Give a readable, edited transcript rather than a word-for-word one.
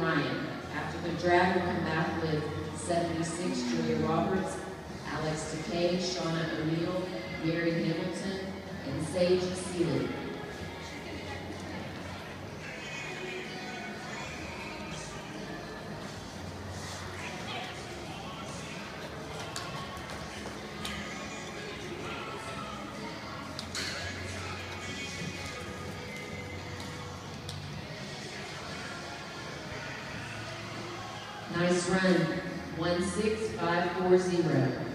Ryan. After the drag, we'll come back with 76, Julia Roberts, Alex Takei, Shauna O'Neill, Mary Hamilton, and Sage Seeley. Nice run, 16540.